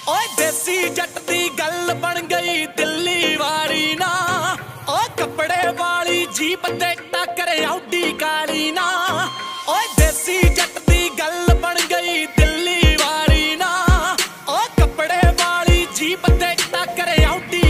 ਓਏ ਦੇਸੀ ਜੱਟ ਦੀ ਗੱਲ ਬਣ ਗਈ ਦਿੱਲੀ ਵਾਲੀ ਨਾ। ਓ ਕੱਪੜੇ ਵਾਲੀ ਜੀਪ ਤੇ ਟੱਕਰੇ ਆਉਡੀ ਕਾਲੀ ਨਾ। ਓਏ ਦੇਸੀ ਜੱਟ ਦੀ ਗੱਲ ਬਣ ਗਈ ਦਿੱਲੀ ਵਾਲੀ ਨਾ। ਓ ਕੱਪੜੇ ਵਾਲੀ ਜੀਪ ਤੇ ਟੱਕਰੇ ਆਉਡੀ